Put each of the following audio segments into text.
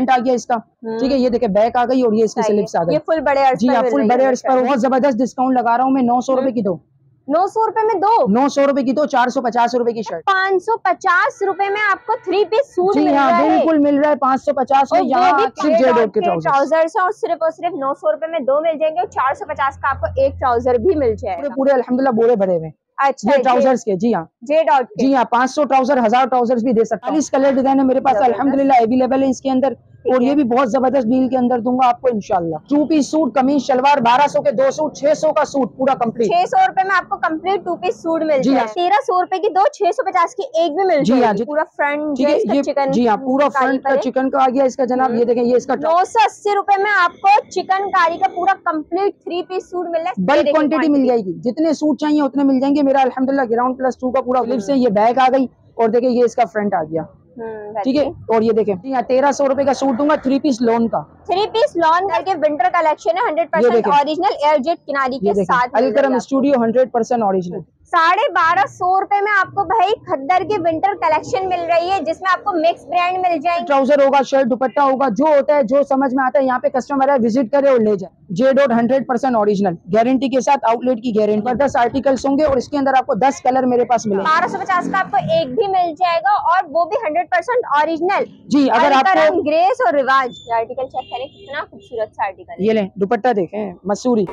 Front आ गया इसका, ठीक है। ये देखे बैक आ गई और ये इसकी स्लिप्स आ गई। ये फुल बड़े अर्ज जी हाँ, फुल बड़े अर्ज पर बहुत जबरदस्त डिस्काउंट लगा रहा हूँ मैं। 900 रुपए की दो, 900 रुपए में दो, 900 रुपए की दो, 450 रुपए की शर्ट। 550 रुपए में आपको 3 पीस सूट मिल रहा है। बिल्कुल मिल रहा है 550 में। यहाँ जेड के ट्राउजर्स और सिर्फ 900 रुपए में दो मिल जाएंगे और 450 का आपको एक ट्राउजर भी मिल जाएगा। पूरे अल्हम्दुलिल्लाह बोरे भरे हुए। अच्छा, ये ट्राउजर्स के, जी हाँ, जे डॉट के। जी हाँ, 500 ट्राउजर, 1000 ट्राउजर्स भी दे सकता हूँ। 40 कलर डिजाइन है मेरे पास अल्हम्दुलिल्लाह अवेलेबल है इसके अंदर, और ये भी बहुत जबरदस्त डील के अंदर दूंगा आपको इंशाल्लाह। 2 पीस सूट, कमीज शलवार, 1200 के 2 सूट, 600 का सूट पूरा कंप्लीट। 600 रुपए में आपको कंप्लीट 2 पीस सूट मिल जाएगा। 1300 रुपए की दो, 650 की एक भी मिल जाएगी। पूरा फ्रंट चिकन, जी हाँ, पूरा फ्रंट का चिकन का आ गया इसका जनाब। ये देखें, ये इसका 980 रुपए में आपको चिकन कारी का पूरा कंप्लीट 3 पीस सूट मिल रहा है। बल्क क्वांटिटी मिल जाएगी, जितने सूट चाहिए उतने मिल जाएंगे। मेरा अल्हम्दुलिल्लाह ग्राउंड प्लस 2 का पूरा क्लिप्स है। ये बैग आ गई और देखें ये इसका फ्रंट आ गया, ठीक है। और ये देखें, यहाँ 1300 रुपए का सूट दूंगा, 3 पीस लॉन का। 3 पीस लॉन करके विंटर कलेक्शन है, 100% ओरिजिनल एयरजेट किनारी के साथ। Alkaram Studio 100% original. 1250 रुपए में आपको भाई खद्दर की विंटर कलेक्शन मिल रही है, जिसमें आपको मिक्स ब्रांड मिल जाएंगे। ट्राउजर होगा, शर्ट दुपट्टा होगा, जो होता है, जो समझ में आता है, यहाँ पे कस्टमर है, विजिट करे और ले जाए। जे डॉट 100% ओरिजिनल गारंटी के साथ, आउटलेट की गारंटी। 10 आर्टिकल्स होंगे और इसके अंदर आपको 10 कलर मेरे पास मिलेंगे। 1250 का आपको एक भी मिल जाएगा और वो भी 100% ओरिजिनल। जी, अगर आपको ग्रेस और रिवाज आर्टिकल चेक करें, कितना खूबसूरत सा आर्टिकल। ये लें, दुपट्टा देखें, मसूरी।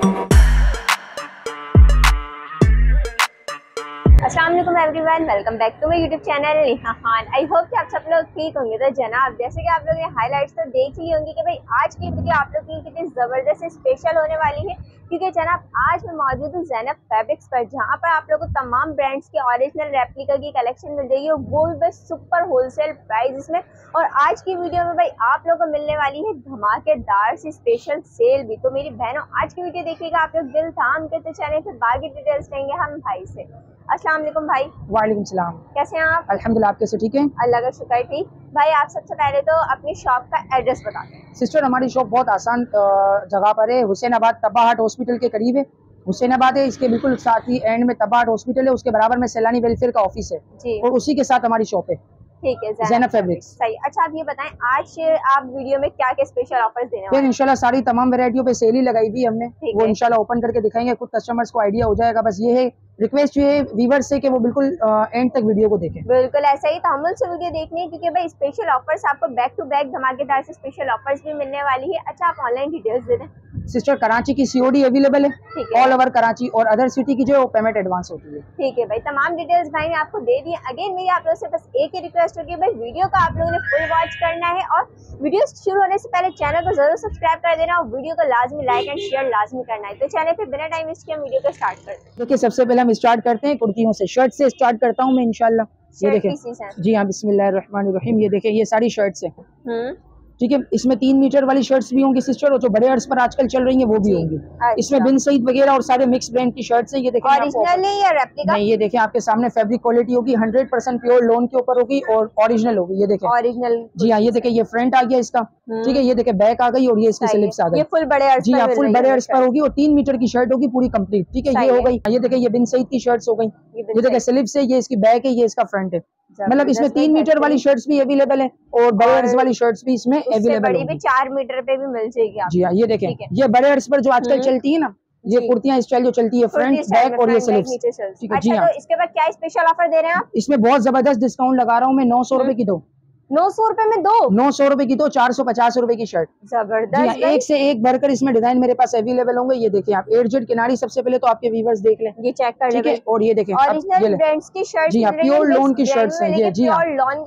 अस्सलाम वालेकुम everyone, welcome back to my YouTube channel Neha Khan. I hope कि आप सब लोग ठीक होंगे। तो जनाब, जैसे कि आप लोगों ने हाइलाइट्स तो देख ही होंगी कि भाई आज की वीडियो आप लोग की कितनी ज़बरदस्त स्पेशल होने वाली है, क्योंकि जनाब आज मैं मौजूद हूँ ज़ैनब फैब्रिक्स पर, जहाँ पर आप लोगों को तमाम ब्रांड्स के ओरिजिनल रेप्लिका की कलेक्शन मिल जाएगी, वो भी सुपर होलसेल प्राइस में। और आज की वीडियो में भाई आप लोगों को मिलने वाली है धमाकेदार सी स्पेशल सेल भी। तो मेरी बहनों, आज की वीडियो देखिएगा आप लोग दिल थाम के, तो चैनल पे बाकी डिटेल्स लेंगे हम भाई से। अस्सलाम वालेकुम भाई। वालेकुम सलाम। कैसे हैं आप? अल्हम्दुलिल्लाह, आप कैसे? ठीक है, अल्लाह का शुक्र। ठीक भाई, आप सबसे पहले तो अपनी शॉप का एड्रेस बता दें। सिस्टर, हमारी शॉप बहुत आसान जगह पर है, हुसैनाबाद तबाहाट हॉस्पिटल के करीब है। हुसैनाबाद है, इसके बिल्कुल साथ ही एंड में तबाहाट हॉस्पिटल है, उसके बराबर में सैलानी वेलफेयर का ऑफिस है जी, और उसी के साथ हमारी शॉप है। ठीक है, ज़ैनब फैब्रिक्स। सही। अच्छा, आप ये बताएं आज आप वीडियो में क्या क्या स्पेशल ऑफर्स देने वाले हैं? इंशाल्लाह सारी तमाम वैरायटियों पे सेल ही लगाई हुई हमने, वो इंशाल्लाह ओपन करके दिखाएंगे, कुछ कस्टमर्स को आइडिया हो जाएगा। बस ये है रिक्वेस्ट ये है व्यूअर्स से कि वो बिल्कुल एंड तक वीडियो को देखें। बिल्कुल ऐसा ही तहम्मुल से वीडियो देखनी है, क्योंकि भाई स्पेशल ऑफर्स आपको बैक टू बैक धमाकेदार से स्पेशल ऑफर्स भी मिलने वाली है। अच्छा, आप ऑनलाइन डिटेल्स दे दें। सिस्टर, कराची की सीओडी अवेलेबल है, ऑल ओवर कराची, और अदर सिटी की जो पेमेंट एडवांस होती है। ठीक है भाई, तमाम डिटेल्स भाई ने आपको दे दी। अगेन मेरी आप लोगों से बस एक ही रिक्वेस्ट होगी, भाई वीडियो को आप लोगों ने फुल वॉच करना है और वीडियो शुरू होने से पहले चैनल को जरूर सब्सक्राइब कर देना और वीडियो को लाजमी लाइक एंड शेयर लाजमी करना है। तो चैनल पे बिना टाइम वेस्ट किए वीडियो को स्टार्ट करते हैं। देखिए, सबसे पहले हम स्टार्ट करते हैं कुर्तियों से। शर्ट से स्टार्ट करता हूँ मैं इंशाल्लाह। ये देखें, जी हाँ, बिस्मिल्लाहिर्रहमानिर्रहीम। ये देखें, ये सारी शर्ट्स हैं, ठीक है। इसमें 3 मीटर वाली शर्ट्स भी होंगी सिस्टर, और जो बड़े अर्ज पर आजकल चल रही हैं वो भी होंगी। इसमें बिन सईद वगैरह और सारे मिक्स ब्रांड की शर्ट्स हैं। ये देखें, ओरिजिनल है या रेप्लिका? नहीं, ये देखें आपके सामने फैब्रिक क्वालिटी होगी, 100% प्योर लॉन के ऊपर होगी और ओरिजिनल होगी। ये देखें ओरिजिनल, जी हाँ। ये देखें, ये फ्रंट आ गया इसका, ठीक है। ये देखें बैक आ गई और ये इसकी स्लिप्स आ गई। ये फुल बड़े अर्ज, जी हाँ, फुल बड़े अर्ज पर होगी और 3 मीटर की शर्ट होगी पूरी कंप्लीट, ठीक है। ये हो गई। ये देखें, ये बिन सईद की शर्ट्स हो गई। ये देखें स्लिप्स है, ये इसकी बैक है, ये इसका फ्रंट है। मतलब इसमें 3 मीटर वाली शर्ट्स भी अवेलेबल है और बड़े अर्ज वाली शर्ट्स भी इसमें अवेलेबल है। 4 मीटर पे भी मिल जाएगी आपको। जी हाँ, ये देखें, ये बड़े अर्ज पर जो आजकल चलती है ना, ये कुर्तियां स्टाइल जो चलती है, फ्रंट बैक और ये स्लिप्स, ठीक है। जी हाँ, तो इसके बाद क्या स्पेशल ऑफर दे रहे हैं आप? इसमें बहुत जबरदस्त डिस्काउंट लगा रहा हूँ मैं। 900 रुपए की दो, 900 रुपए में दो, 900 रुपए की दो, 450 रुपए की शर्ट। जबरदस्त। एक से एक भरकर इसमें डिजाइन मेरे पास अवेलेबल होंगे। ये देखिए आप, एयरजेट किनारी सबसे पहले तो आपके व्यूअर्स देख लें, ये चेक कर लें। और ये देखें ओरिजिनल ब्रांड्स की शर्ट, जी हाँ, प्योर लॉन की शर्ट्स हैं ये। जी हाँ,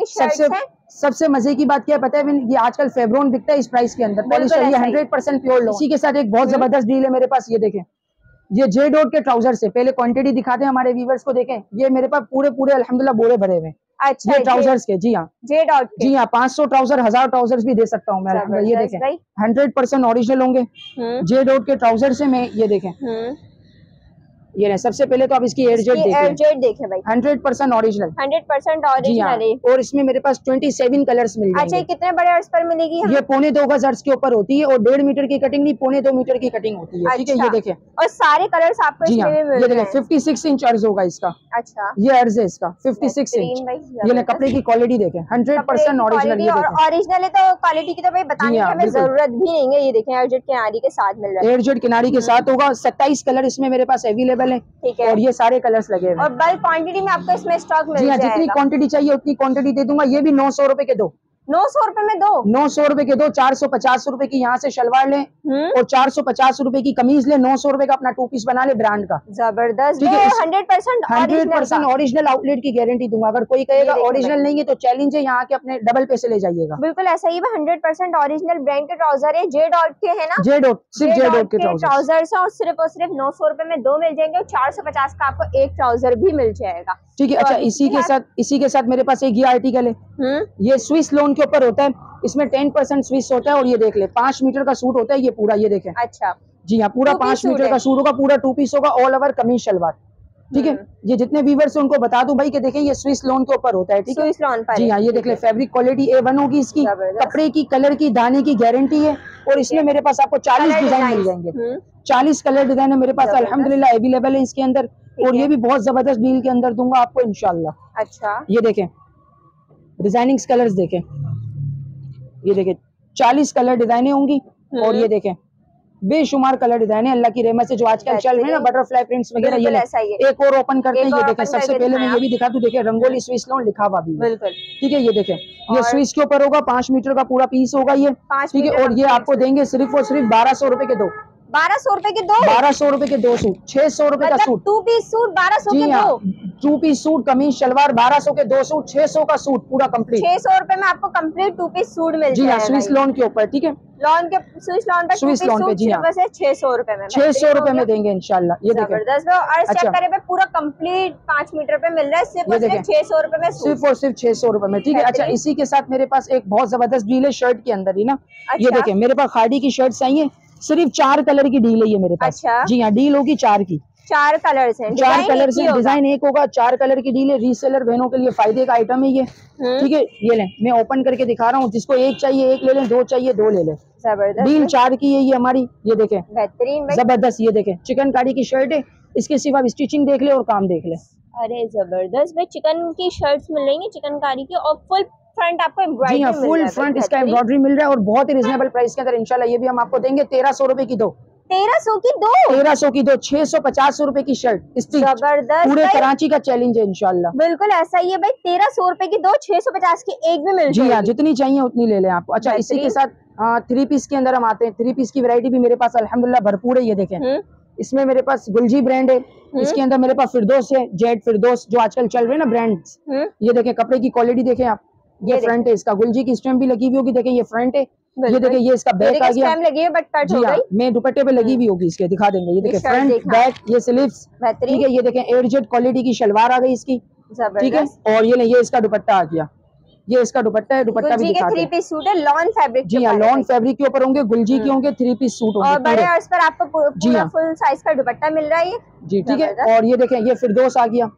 सबसे मजे की बात क्या है पता है, ये आजकल फेब्रॉन बिकता है इस प्राइस के अंदर, पॉलिस्टर, ये 100% प्योर लॉन। इसी के साथ एक बहुत जबरदस्त डील है मेरे पास। ये देखें, ये जे डॉट के ट्राउजर से, पहले क्वांटिटी दिखाते हैं हमारे व्यूअर्स को, देखें ये मेरे पास पूरे अल्हम्दुलिल्लाह बोरे भरे हुए। अच्छा, ये ट्राउजर्स के, जी हाँ, जे डॉट के। जी हाँ, 500 ट्राउजर, 1000 ट्राउजर्स भी दे सकता हूँ मैं। ये देखें, 100% ओरिजिनल होंगे जे डॉट के ट्राउजर से। मैं ये देखें, ये नहीं, सबसे पहले तो आप इसकी एयरजेट देखें भाई, 100% ओरिजिनल, 100% ओरिजिनल है। और इसमें मेरे पास 27 कलर्स मिल जाएंगे। अच्छा, कितने बड़े अर्ज पर मिलेगी? ये 1.25 गज अर्ज के ऊपर होती है और 1.5 मीटर की कटिंग नहीं, 1.25 मीटर की कटिंग होती है। ठीक है, ये देखें, और सारे कलर्स आपको जी हाँ, इसमें भी ये देखें 56 इंच अर्ज होगा इसका। अच्छा, ये अर्ज है इसका 56 इंच। ये कपड़े की क्वालिटी देखें, 100% ओरिजिनल। और ओरिजिनल है तो क्वालिटी की तो भाई बताने की हमें जरूरत भी नहीं है। ये देखें, एयरजेट किनारी के साथ मिल रहा है, एयरजेट किनारी के साथ होगा। 27 कलर इसमें मेरे पास अवेलेबल है। ठीक है, और ये सारे कलर्स लगे हुए हैं। और बल्क क्वांटिटी में आपको इसमें स्टॉक मिल जाएगा। जितनी क्वांटिटी चाहिए उतनी क्वांटिटी दे दूंगा। ये भी 900 रुपए के दो, 900 रुपए में दो, 900 रुपए के दो। 450 रुपए की यहाँ से शलवार ले और 450 रुपए की कमीज ले, 900 रुपए का अपना 2 पीस बना ले ब्रांड का। जबरदस्त, 100% ओरिजिनल आउटलेट की गारंटी दूंगा। अगर कोई कहेगा ओरिजिनल नहीं है तो चैलेंज है, यहाँ के अपने डबल पैसे ले जाइएगा। बिल्कुल ऐसा ही 100% ओरिजिनल ब्रांड के ट्राउजर है। जे डॉट के है ना, जे डॉट, सिर्फ जे डॉट के ट्राउजर्स और सिर्फ 900 रुपए में दो मिल जाएंगे और 450 का आपको एक ट्राउजर भी मिल जाएगा। ठीक है। अच्छा, इसी के साथ मेरे पास एक ये आर्टिकल है, ये स्विस लोन के ऊपर होता है। इसमें 10% स्विस होता है और ये देख ले 5 मीटर का सूट होता है ये पूरा। ये देखें, अच्छा, जी हाँ, पूरा 5 मीटर का सूट होगा, पूरा 2 पीस होगा, ऑल ओवर कमीज शलवार। ठीक है, ये जितने व्यूअर्स हैं उनको बता दूं भाई कि देखें ये स्विस लोन के ऊपर होता है। ठीक है, जी हाँ, ये देख ले, फैब्रिक क्वालिटी A1 होगी इसकी, कपड़े की, कलर की, दाने की गारंटी है। और इसमें मेरे पास आपको 40 डिजाइन मिल जाएंगे। 40 कलर डिजाइन है मेरे पास अल्हम्दुलिल्लाह अवेलेबल है इसके अंदर। और ये भी बहुत जबरदस्त डील के अंदर दूंगा आपको इंशाल्लाह। अच्छा, ये देखें डिजाइनिंग कलर्स देखें, ये देखें 40 कलर डिजाइने होंगी। और ये देखें बेशुमार कलर डिजाइन है अल्लाह की रहमत से, जो आजकल चल रहे हैं ना बटरफ्लाई प्रिंट्स वगैरह। ये एक और ओपन करते हैं, ये देखें। सबसे पहले मैं ये भी दिखा दूं, देखिए रंगोली स्विस लोन लिखा हुआ भी है। ठीक है, ये देखें, ये स्विस के ऊपर होगा, 5 मीटर का पूरा पीस होगा ये। ठीक है, और ये आपको देंगे सिर्फ और सिर्फ 1200 रुपए के दो। 1200 रुपए के दो, 1200 रुपए के दो सूट, 600 रुपए का सूट। 2 पीस सूट 1200 के दो, 2 पीस सूट, कमीज शलवार 1200 के 2 सूट, 600 का सूट पूरा कंप्लीट। 600 रुपए में आपको कंप्लीट 2 पीस सूट मिल जी हाँ, स्विस लोन के ऊपर। ठीक है, लॉन के स्विस लॉन पे, स्विस लॉन पे, जी हाँ, 600 रुपए में, 600 रुपए में देंगे इंशाल्लाह। ये देखें, जबरदस्त। और चेक करें पे पूरा कंप्लीट 5 मीटर पे मिल रहा है सिर्फ 600 रुपए में, सिर्फ और सिर्फ 600 रुपए में। ठीक है। अच्छा, इसी के साथ मेरे पास एक बहुत जबरदस्त डील है शर्ट के अंदर ही ना। ये देखें, मेरे पास खादी की शर्ट्स आई है, सिर्फ 4 कलर की डील है ये मेरे पास। जी हाँ, डील होगी 4 की, 4 कलर्स हैं, 4 कलर्स हैं, डिजाइन एक होगा, 4 कलर की डील है। रीसेलर बहनों के लिए फायदे का आइटम है ये। ठीक है, ये लें, मैं ओपन करके दिखा रहा हूँ, जिसको एक चाहिए एक ले लें, 2 चाहिए 2 ले लें। जबरदस्त, डील 4 की है ये हमारी। ये देखें, बेहतरीन जबरदस्त। ये देखें, चिकनकारी की शर्ट है, इसके सिवा स्टिचिंग देख ले और काम देख ले। अरे जबरदस्त भाई, चिकन की शर्ट्स मिल रही है चिकनकारी की, और फुल फ्रंट आपको एम्ब्रॉयडरी, जी हाँ, फुल फ्रंट इसका एम्ब्रॉयडरी मिल रहा है और बहुत ही रिजनेबल प्राइस के अंदर इंशाल्लाह। ये भी हम आपको देंगे 1300 रुपए की दो, 1300 की दो, 1300 की दो, 650 रुपए की शर्ट। जबरदस्त, पूरे कराची का चैलेंज है इंशाल्लाह। बिल्कुल ऐसा ही है भाई, 1300 रुपए की दो, 650 की एक भी मिल जाएगी। जी हाँ, जितनी चाहिए उतनी ले लें आप। अच्छा, इसी के साथ 3 पीस के अंदर हम आते हैं। 3 पीस की वैरायटी भी मेरे पास अल्हम्दुलिल्लाह भरपूर है। ये देखें, इसमें मेरे पास गुलजी ब्रांड है, इसके अंदर मेरे पास फिरदौस है, जेड फिरदौस, जो आजकल चल रहे हैं ना ब्रांड्स। ये देखें, कपड़े की क्वालिटी देखें आप, ये फ्रंट है इसका, गुलजी की स्टैम्प भी लगी हुई होगी। देखें, ये फ्रंट है, ये देखें, ये इसका बैक आ गया, लगी है बट कट हो गई। मैं दुपट्टे पे लगी हुई होगी इसके, दिखा देंगे। ये देखें, फ्रंट बैक, ये स्लीव्स। ठीक है, ये देखें, एयरजेट क्वालिटी की शलवार आ गई इसकी। ठीक है, और ये इसका दुपट्टा आ गया, ये इसका दुपट्टा है, दुपट्टा भी दिखा दें। 3 पीस सूट है, लॉन फैब्रिक। जी हाँ, लॉन फैब्रिक के ऊपर होंगे, गुलजी के होंगे, 3 पीस सूट होंगे, और बड़े अर्ज पर आपको पूरा फुल साइज का दुपट्टा मिल रहा है जी। ठीक है, और ये देखें, ये फिरदौस आ गया,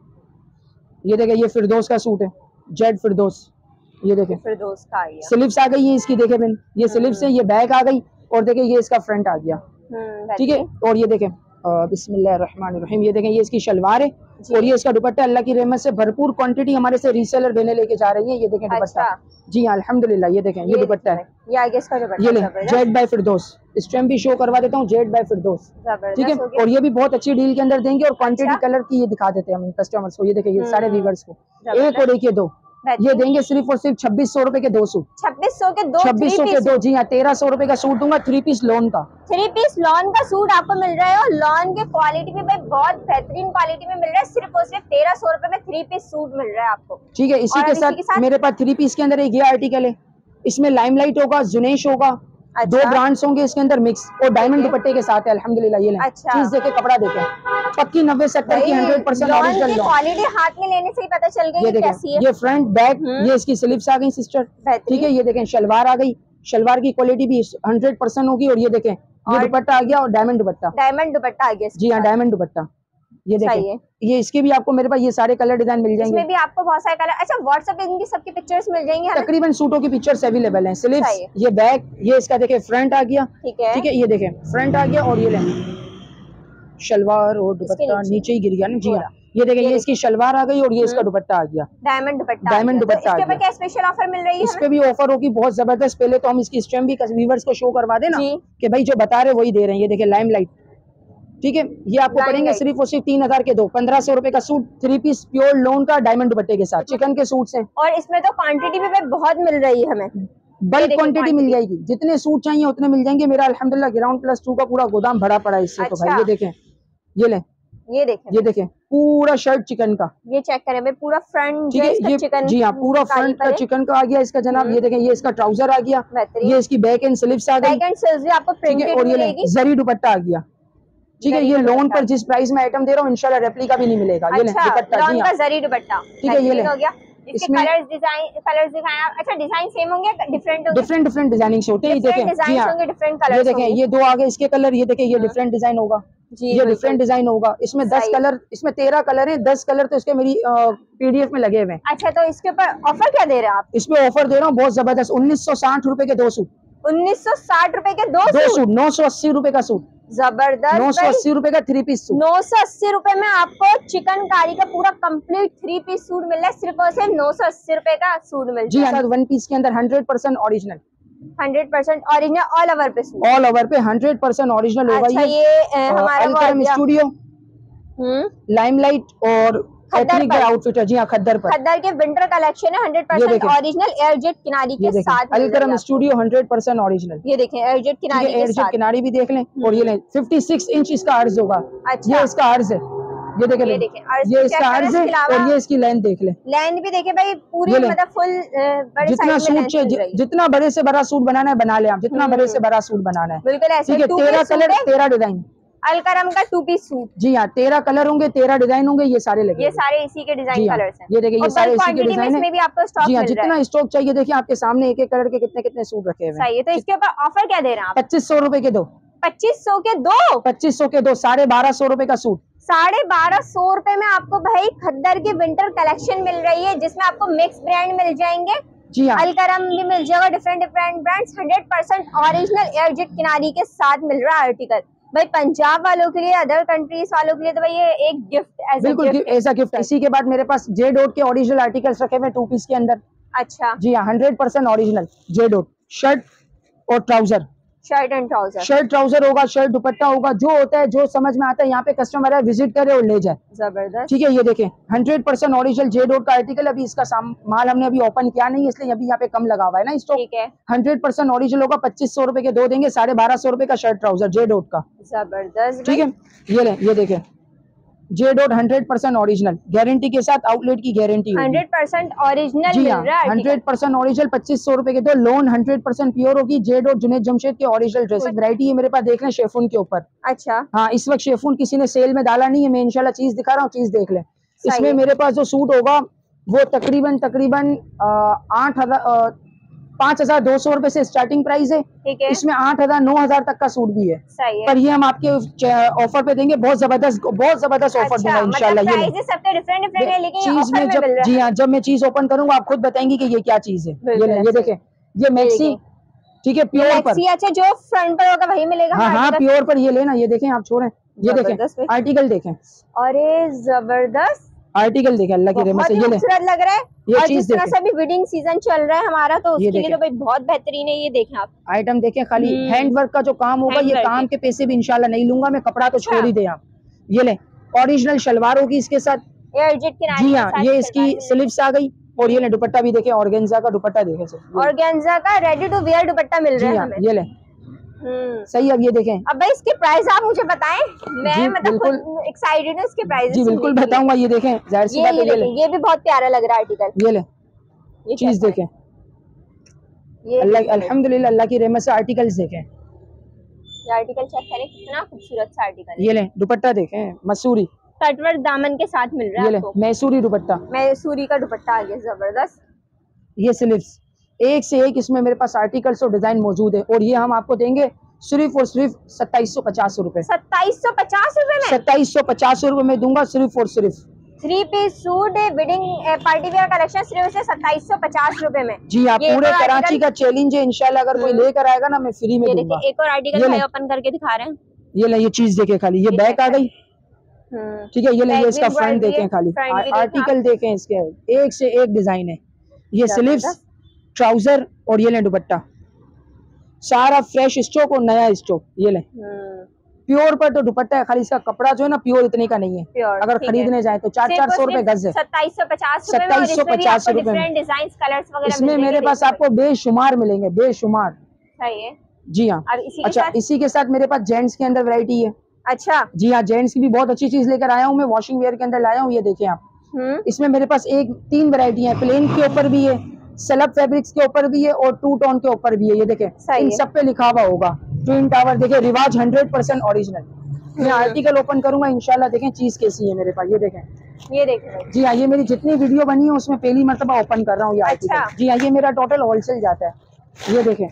ये देखें, ये फिरदौस का सूट है, जेड फिरदौस। ये देखें, फिरदौस का आ गया, स्लीव्स आ गई है इसकी, देखें मैंने, ये स्लीव्स है, ये बैक आ गई, और देखें ये इसका फ्रंट आ गया। ठीक है, और ये देखें, बिस्मिल्लाहिर्रहमानिर्रहीम, ये देखें, ये इसकी शलवार है और ये इसका दुपट्टा। अल्लाह की रहमत से भरपूर क्वांटिटी हमारे से रीसेलर बहने लेके जा रही है। ये देखें दुपट्टा, जी हाँ अल्हम्दुलिल्लाह। ये देखें, ये दुपट्टा है, ये आगे इसका दुपट्टा, ये ले, जेड बाय फिरदौस। स्टैम्प भी शो करवा देता हूँ, जेड बाय फिरदौस। ठीक है, और ये भी बहुत अच्छी डील के अंदर देंगे, और क्वांटिटी कलर की ये दिखा देते हैं हम कस्टमर्स को। ये देखें, ये सारे व्यूअर्स को, एक और एक ये दो, ये देंगे सिर्फ और सिर्फ 2600 रुपए के 2 सूट। 2600 के 2, 2600 के 2, जी हाँ, 1300 रुपए का सूट दूंगा, 3 पीस लॉन का। 3 पीस लॉन का सूट आपको मिल रहा है, और लॉन के क्वालिटी भी भाई बहुत बेहतरीन क्वालिटी में मिल रहा है, सिर्फ और सिर्फ 1300 रुपए में 3 पीस सूट मिल रहा है आपको। ठीक है, इसी के साथ मेरे पास 3 पीस के अंदर एक ये आर्टिकल है, इसमें लाइमलाइट होगा, जुनेश होगा, 2 ब्रांड्स होंगे इसके अंदर मिक्स, और डायमंड दुपट्टे के साथ है अल्हम्दुलिल्लाह। ये चीज देखे, कपड़ा देखे, पक्की 90-70 की 100% ओरिजिनल क्वालिटी, हाथ में लेने से ही पता चल गई कैसी है। ये फ्रंट बैक, ये इसकी स्लीव्स आ गई सिस्टर। ठीक है, ये देखें, शलवार आ गई, शलवार की क्वालिटी भी 100% होगी, और ये देखें, ये दुपट्टा आ गया, और डायमंड दुपट्टा, डायमंड दुपट्टा आ गया। जी हाँ, डायमंड दुपट्टा। ये देखें, ये इसके भी आपको मेरे पास ये सारे कलर डिजाइन मिल जाएंगे। इसमें भी आपको बहुत सारे कलर। अच्छा, व्हाट्सएप पे इनकी सबकी पिक्चर्स मिल जाएंगी हमें? तकरीबन सूटों की पिक्चर्स अवेलेबल हैं। स्लीव्स, ये बैक, ये इसका देखें फ्रंट आ गया, ठीक है, ये देखें फ्रंट आ गया, और ये लें शलवार और दुपट्टा नीचे ही गिर गया ना। जी हाँ, ये देखें, ये इसकी शलवार आ गई और ये इसका दुपट्टा आ गया, डायमंड दुपट्टा आ गया। क्या स्पेशल ऑफर मिल रही है? इस पे भी ऑफर होगी बहुत जबरदस्त। पहले तो हम इसकी स्टेम भी व्यूअर्स को शो करवा देना कि भाई जो बता रहे वही दे रहे हैं। ये देखें लाइमलाइट, ठीक है, ये आपको पड़ेंगे सिर्फ और सिर्फ 3000 के दो। 1500 रुपए का सूट, 3 पीस प्योर लोन का डायमंड दुपट्टे के साथ। चिकन के सूट्स हैं और इसमें तो क्वांटिटी भी बहुत मिल रही है हमें, बल्क क्वांटिटी मिल जाएगी। जितने सूट चाहिए उतने मिल जाएंगे। मेरा अल्हम्दुलिल्लाह ग्राउंड प्लस 2 का पूरा गोदाम भरा पड़ा है इससे। तो भाई ये देखें, ये लें, ये देखें पूरा शर्ट चिकन का। ये चेक करें भाई, पूरा फ्रंट ठीक है, ये चिकन, जी हाँ, पूरा फ्रंट का चिकन का आ गया इसका जनाब। ये देखें, ये इसका ट्राउजर आ गया, ये इसकी बैक एंड स्लीव्स आ गई, आपको प्रिंटेड और ये जरी दुपट्टा आ गया। ठीक है, ये लोन पर जिस प्राइस में आइटम दे रहा हूँ इंशाल्लाह रेप्लिका भी नहीं मिलेगा। ये दुपट्टा, जी हाँ, जरी दुपट्टा, ठीक है, ये ले हो गया। इसके कलर्स दिखाएं आप। अच्छा, डिजाइन सेम होंगे, डिफरेंट डिजाइनिंग होते हैं। ये देखें, जी हाँ, डिफरेंट कलर, ये देखें, ये दो आगे इसके कलर, ये देखें, ये डिफरेंट डिजाइन होगा, ये डिफरेंट डिजाइन होगा। इसमें 10 कलर, इसमें 13 कलर है। 10 कलर तो इसके मेरी पीडीएफ में लगे हुए हैं। अच्छा, तो इसके ऊपर ऑफर क्या दे रहे हैं आप? इसमें ऑफर दे रहा हूँ बहुत जबरदस्त, 1960 रुपए के 2 सूट। 1960 रुपए के दो सूट, 980 रुपए का सूट, जबरदस्त। 980 रुपए का 3 पीस सूट। 980 रुपए में आपको चिकनकारी का पूरा कंप्लीट 3 पीस सूट मिल रहा है। सिर्फ और सिर्फ 980 रुपए का सूट मिल जी हाँ, 1 पीस के अंदर 100% ओरिजिनल, 100% ओरिजिनल ऑल ओवर पे सूट, ऑल ओवर पे 100% ओरिजिनल होगा। अच्छा, ये हमारा अलकरम स्टूडियो, लाइमलाइट और एथनिक के आउटफिट है। जी हाँ, खद्दर पर, खद्दर के विंटर कलेक्शन है, 100% ओरिजिनल एयरजेट किनारी के साथ। Alkaram Studio 100% original. ये देखें एयरजेट किनारी, एयरजेट किनारी भी देख लें, और ये लें 56 इंच इसका अर्ज होगा। अच्छा, ये इसका अर्ज है, ये देखें, ये इसका अर्ज है, और ये इसकी लेंथ देख लें। लेंथ भी देखें भाई, पूरी मतलब फुल बड़े जितना सूट चाहिए, जितना बड़े से बड़ा सूट बनाना है बना ले आप, जितना बड़े से बड़ा सूट बनाना है। बिल्कुल ऐसे, 13 कलर 13 डिजाइन, अलकरम का 2 पीस सूट। जी हाँ, 13 कलर होंगे, 13 डिजाइन होंगे, ये सारे लगे, ये सारे इसी के डिजाइन कलर्स हैं। ये देखिए, ये सारे इसी के डिजाइन हैं। इसमें भी आपको स्टॉक जी हाँ, जितना स्टॉक चाहिए देखिए आपके सामने एक एक कलर के कितने कितने सूट रखे हुए हैं। सही है, तो इसके ऊपर ऑफर क्या दे रहे हैं आप? 2500 रुपए के दो। 2500 के दो, 2500 के दो, 1250 रुपए का सूट। 1250 रुपए में आपको भाई खद्दर की विंटर कलेक्शन मिल रही है, जिसमें आपको मिक्स ब्रांड मिल जाएंगे। जी हाँ, अलकरम भी मिल जाएगा, डिफरेंट ब्रांड्स, 100% ओरिजिनल एयरजेट किनारी के साथ मिल रहा है आर्टिकल। भाई पंजाब वालों के लिए, अदर कंट्रीज वालों के लिए तो भाई ये एक गिफ्ट, बिल्कुल ऐसा गिफ्ट। इसी के बाद मेरे पास जे डॉट के ओरिजिनल आर्टिकल्स रखे हुए 2 पीस के अंदर। अच्छा, जी हाँ, 100% ओरिजिनल जे डॉट, शर्ट और trouser, shirt and trouser, shirt trouser होगा, शर्ट दुपट्टा होगा, जो होता है जो समझ में आता है यहाँ पे कस्टमर है विजिट करे और ले जाए। जबरदस्त, ठीक है, ये देखें 100% ओरिजिनल जे डॉट का आर्टिकल। अभी इसका माल हमने अभी ओपन किया नहीं, इसलिए अभी यहाँ पे कम लगा हुआ है ना स्टॉक। ठीक है, 100% ओरिजिनल होगा, 2500 रुपए के दो देंगे, 1250 रुपए का शर्ट ट्राउजर जे डॉट का। जबरदस्त, ठीक है, ये लें, ये देखें जे डॉट 100% ओरिजिनल, गारंटी के साथ, आउटलेट की गारंटी 100% ओरिजिनल जी मिल हाँ, रहा है 100% ओरिजिनल, 2500 रुपए के दो। लोन 100% प्योर होगी। जे डॉट जुनैद जमशेद के ओरिजिनल ड्रेसेस वैरायटी है मेरे पास, देख लें शेफून के ऊपर। अच्छा, हाँ, इस वक्त शेफून किसी ने सेल में डाला नहीं है, मैं इंशाल्लाह चीज दिखा रहा हूँ, चीज देख लें। इसमें मेरे पास जो सूट होगा वो तकरीबन 5200 रुपए से स्टार्टिंग प्राइस है। ठीक है, इसमें 8000 9000 तक का सूट भी है। सही है, पर ये हम आपके ऑफर पे देंगे, बहुत जबरदस्त ऑफर दूंगा इंशाल्लाह। ये सबके डिफरेंट है, लेकिन चीज में जब, जी हाँ, जब मैं चीज ओपन करूंगा आप खुद बताएंगी कि ये क्या चीज है। ये देखें, ये मैक्सी, ठीक है, प्योर पर। अच्छा, जो फ्रंट पर होगा वही मिलेगा। हाँ, प्योर पर ये लेना। ये देखें, आप छोड़ें, ये देखें आर्टिकल देखें, अरे जबरदस्त आर्टिकल देखें, अल्लाह की रहमत से ये खूबसूरत लग रहा है। ये और चीज जिस तरह से भी वेडिंग सीजन चल रहा है हमारा, तो उसके लिए तो भाई बहुत बेहतरीन है। ये देखें आप, आइटम देखें, खाली हैंड वर्क का जो काम होगा, ये काम के पैसे भी इंशाल्लाह नहीं लूंगा मैं, कपड़ा तो छोड़ ही दे आप। ये ले, ओरिजिनल शलवार होगी इसके साथ, जी हाँ, ये इसकी स्लीव्स आ गई, और ये ले दुपट्टा भी देखें, ऑर्गेन्जा का दुपट्टा देखें, ऑर्गेन्जा का रेडी टू वेयर दुपट्टा मिल रहा है हमें। ये ले, सही। अब ये देखें, अब भाई इसके प्राइस आप मुझे बताएं, मैं मतलब एक्साइटेड हूँ इसके प्राइस। जी बिल्कुल बताऊंगा। ये देखें, जाहिर सी बात है, ये भी बहुत प्यारा लग रहा है आर्टिकल। ये ले, चीज देखें, अल्लाह अल्हम्दुलिल्लाह अल्लाह की रहमत से आर्टिकल्स देखें। ये आर्टिकल चेक करें, कितना खूबसूरत सा आर्टिकल। ये ले, दुपट्टा देखें, मसूरी कटवर्क दामन के साथ मिल रहा है आपको। मैसूरी दुपट्टा, मैसूरी का दुपट्टा आ गया, जबरदस्त। ये स्लीव्स, एक से एक इसमें मेरे पास आर्टिकल्स और डिजाइन मौजूद है, और ये हम आपको देंगे सिर्फ और सिर्फ 2750 रुपए। 2750 रुपए में? 2750 रुपए में दूंगा सिर्फ और सिर्फ। 3 piece suit wedding party wear collection सिर्फ से 2750 रुपए में। जी हाँ, पूरे कराची का चैलेंज है इंशाल्लाह, अगर कोई लेकर आएगा ना मैं फ्री में दूंगा। एक और आर्टिकल भाई ओपन करके दिखा रहे हैं। ये ले, ये चीज देखे खाली, ये बैक आ गई, ठीक है। ये ले, ये इसका फ्रंट देखें खाली, आर्टिकल देखें, इसके एक से एक डिजाइन है। ये स्लीव्स, ट्राउजर और ये ले दुपट्टा, सारा फ्रेश स्टॉक और नया स्टॉक। ये ले प्योर पर तो दुपट्टा है, खाली इसका कपड़ा जो है ना प्योर इतने का नहीं है। अगर खरीदने जाए तो 400 रुपए गज है। 2750 रुपए में इसमें मेरे पास आपको बेशुमार मिलेंगे, बेशुमार। सही है जी हाँ। अच्छा, इसी के साथ मेरे पास जेंट्स के अंदर वैरायटी है। अच्छा जी हाँ, जेंट्स की भी बहुत अच्छी चीज लेकर आया हूँ मैं, वॉशिंग वेयर के अंदर लाया हूँ। ये देखें आप, इसमें मेरे पास 3 वैरायटी है, प्लेन के ऊपर भी है, सलब फैब्रिक्स के ऊपर भी है और 2 टोन के ऊपर भी है। ये देखें, इन सब पे लिखा हुआ होगा ट्विन टावर। देखिए रिवाज 100% ओरिजिनल। मैं आर्टिकल ओपन करूंगा इंशाल्लाह, देखें चीज कैसी है मेरे पास। ये देखें, ये देखें। जी हाँ, ये मेरी जितनी वीडियो बनी है उसमें पहली मरतबा ओपन कर रहा हूँ ये आर्टिकल। जी हाँ, ये मेरा टोटल होलसेल जाता है। ये देखें,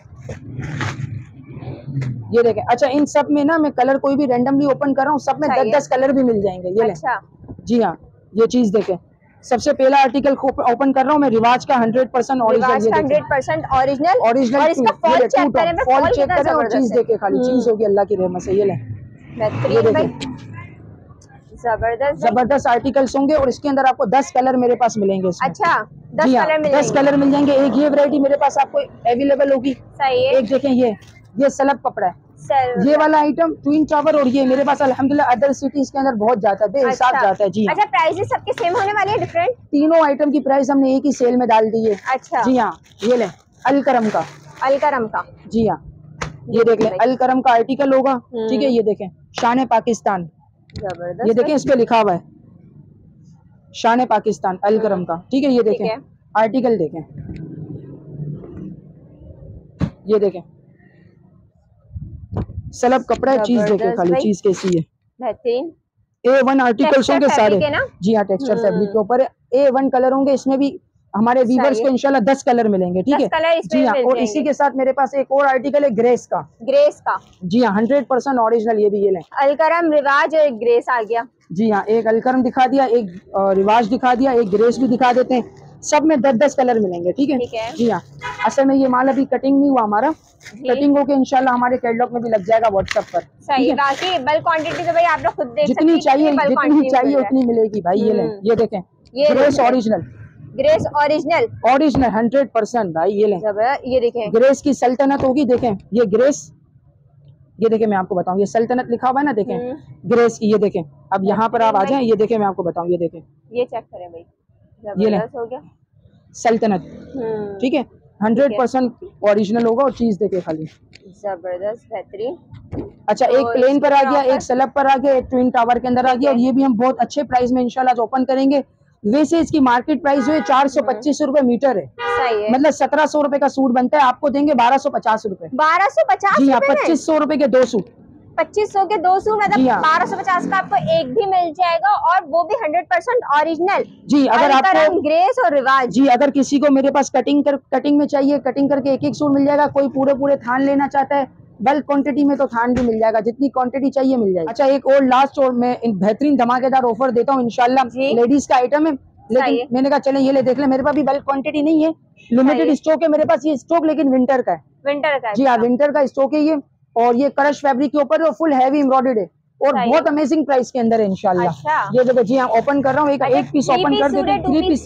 ये देखें। अच्छा, इन सब में ना मैं कलर कोई भी रैंडमली ओपन कर रहा हूँ, सब में 10-10 कलर भी मिल जाएंगे। ये लें। जी हाँ, ये चीज देखें। सबसे पहला आर्टिकल ओपन कर रहा हूँ मैं, रिवाज का 100% ओरिजिनल। 100% ओरिजिनल। ओरिजिनल और इसका फॉल चेक करें, फॉल चेक करें और चीज देखे खाली, चीज होगी अल्लाह की रहमत से। ये लें, ये देखें, जबरदस्त आर्टिकल्स होंगे और इसके अंदर आपको 10 कलर मेरे पास मिलेंगे इसमें। अच्छा, 10 कलर मिल जाएंगे। एक ये वैरायटी मेरे पास आपको अवेलेबल होगी। सही है। एक देखें, ये सलब कपड़ा है, ये वाला आइटम ट्विन टावर, और ये मेरे पास अल्हम्दुलिल्लाह अदर सिटीज के अंदर बहुत जाता है, बेहिसाब जाता है। जी अच्छा, प्राइसेस सबके सेम होने वाले हैं? डिफरेंट? तीनों आइटम की प्राइस हमने एक ही सेल में डाल दी है। अच्छा, जी हाँ। ये लें, अलकरम का। अलकरम का, जी हाँ, ये देख लें, अलकरम का आर्टिकल होगा। ठीक है, ये देखें, शान पाकिस्तान। ये देखें, इस पे लिखा हुआ है शान पाकिस्तान, अलकरम का। ठीक है, ये देखें आर्टिकल, देखें, ये देखें सलब कपड़ा, चीज देखें खाली, चीज कैसी है, बेहतरीन। A1 आर्टिकल्स होंगे सारे। जी हाँ, टेक्सचर फैब्रिक के ऊपर A1 कलर होंगे। इसमें भी हमारे व्यूअर्स को इंशाल्लाह 10 कलर मिलेंगे। ठीक है जी हाँ। और इसी के साथ मेरे पास एक और आर्टिकल है ग्रेस का। ग्रेस का, जी हाँ, 100% ओरिजिनल। ये भी ये लें, अलकरम, रिवाज और एक ग्रेस आ गया। जी हाँ, एक अलकरम दिखा दिया, एक रिवाज दिखा दिया, एक ग्रेस भी दिखा देते हैं। सब में 10-10 कलर मिलेंगे। ठीक है जी हाँ। असल में ये माल अभी कटिंग नहीं हुआ हमारा, कटिंग होके इंशाल्लाह हमारे कैटलॉग में भी लग जाएगा व्हाट्सएप पर। सही है। बाकी बल्क क्वांटिटी तो भाई आप लोग खुद देख सकते हैं, जितनी चाहिए उतनी मिलेगी भाई। ये लें, ये देखें, Grace original, Grace original, original 100% भाई। ये लें, ये देखें, ग्रेस की सल्तनत होगी। देखें ये ग्रेस, ये देखें, मैं आपको बताऊं, ये सल्तनत लिखा हुआ है ना, देखें ग्रेस की। ये देखें, अब यहाँ पर आप आ जाएं, ये देखें, मैं आपको बताऊं, ये देखें, ये चेक करें भाई, ये लें, हो गया सल्तनत। ठीक है, 100% ओरिजिनल होगा और चीज देखे खाली, जबरदस्त, बेहतरीन। अच्छा, एक प्लेन पर आ गया, एक सलब पर आ गया, एक ट्विन टावर के अंदर आ गया, और ये भी हम बहुत अच्छे प्राइस में इंशाल्लाह ओपन करेंगे। वैसे इसकी मार्केट प्राइस जो है 425 रुपए मीटर है। सही है। मतलब 1700 रुपए का सूट बनता है, आपको देंगे 1250 रुपए। 1250? जी हाँ, 2500 रुपए के 2 सूट। 2500 के 2 सूट, मतलब 1250 का आपको एक भी मिल जाएगा, और वो भी 100% ओरिजिनल। जी, अगर आपको ग्रेस और रिवाज। जी, अगर किसी को मेरे पास कटिंग में चाहिए, कटिंग करके एक सूट मिल जाएगा। कोई पूरे थान लेना चाहता है बल्क क्वांटिटी में, तो थान भी मिल जाएगा, जितनी क्वांटिटी चाहिए मिल जाएगी। अच्छा, एक और लास्ट और मैं बेहतरीन धमाकेदार ऑफर देता हूँ इंशाल्लाह। लेडीज का आइटम है, लेकिन मैंने कहा चले ये ले देख ले, मेरे पास भी बल्क क्वांटिटी नहीं है, लिमिटेड स्टॉक है मेरे पास ये स्टॉक, लेकिन विंटर का है। विंटर का? जी हाँ, विंटर का स्टॉक है ये, और ये क्रश फैब्रिक के ऊपर है, फुल हैवी एम्ब्रॉयडर्ड है, और बहुत अमेजिंग प्राइस के अंदर है इंशाल्लाह। अच्छा। ये देखो, जी हाँ, ओपन कर रहा हूँ, एक पीस ओपन कर देते हैं,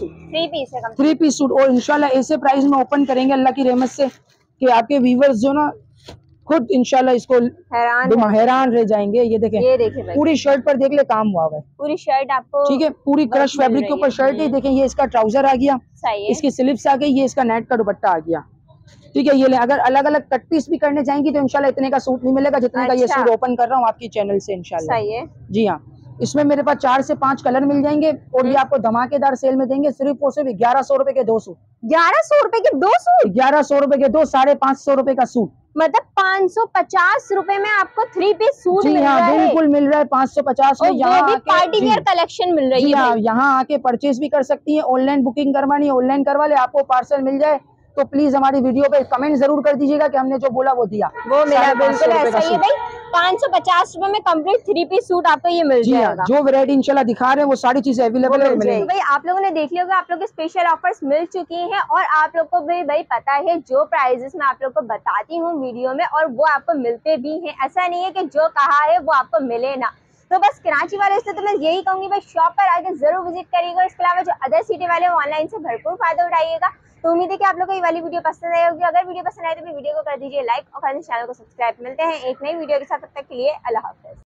3 पीस सूट, और इंशाल्लाह ऐसे प्राइस में ओपन करेंगे अल्लाह की रहमत से कि आपके व्यूवर्स जो ना खुद इंशाल्लाह इसको हैरान रह जाएंगे। ये देखें, भाई, पूरी शर्ट पर देख ले काम हुआ है, पूरी शर्ट आपको। ठीक है, पूरी क्रश फैब्रिक के ऊपर शर्ट है। देखें, ये इसका ट्राउजर आ गया, इसकी स्लीव्स आ गई, ये इसका नेट का दुपट्टा आ गया। ठीक है, ये ले, अगर अलग अलग कट पीस भी करने जाएंगी तो इंशाल्लाह इतने का सूट नहीं मिलेगा जितने का ये सूट ओपन कर रहा हूँ आपकी चैनल से इंशाल्लाह। सही है। जी हाँ, इसमें मेरे पास 4 से 5 कलर मिल जाएंगे, और ये आपको धमाकेदार सेल में देंगे सिर्फ और सिर्फ 1100 रुपए के 2 सूट। 1100 रुपए के 2 सूट? 1100 रुपए के 2, 550 रुपए का सूट, मतलब 550 रुपए में आपको 3 पीस सूट मिल रहा है। बिल्कुल मिल रहा है 550 में। यहाँ भी पार्टी वेयर कलेक्शन मिल रही है। यहाँ आके परचेज भी कर सकती है, ऑनलाइन बुकिंग करवानी है ऑनलाइन करवा ले, आपको पार्सल मिल जाए तो प्लीज हमारी वीडियो पे कमेंट जरूर कर दीजिएगा कि हमने जो बोला वो दिया। वो मिला, बिल्कुल ऐसा ही है भाई। 550 रुपए में कंप्लीट 3 पीस सूट आपको ये मिल जाएगा। जो वैरायटी इंशाल्लाह दिखा रहे हैं वो सारी चीजें अवेलेबल है। तो भाई आप लोगों ने देख लिया होगा, आप लोग के स्पेशल ऑफर्स मिल चुकी हैं और आप लोग को भी भाई पता है जो प्राइजेस मैं आप लोग को बताती हूँ वीडियो में, और वो आपको मिलते भी हैं। ऐसा नहीं है कि जो कहा है वो आपको मिले ना। तो बस कराची वाले से तो मैं यही कहूंगी भाई शॉप पर आकर जरूर विजिट करिएगा। इसके अलावा जो अदर सिटी वाले ऑनलाइन से भरपूर फायदा उठाइएगा। तो उम्मीद है कि आप लोगों को ये वाली वीडियो पसंद आई होगी। अगर वीडियो पसंद आए तो वीडियो को कर दीजिए लाइक और चैनल को सब्सक्राइब। मिलते हैं एक नई वीडियो के साथ, तब तक के लिए अल्लाह हाफिज।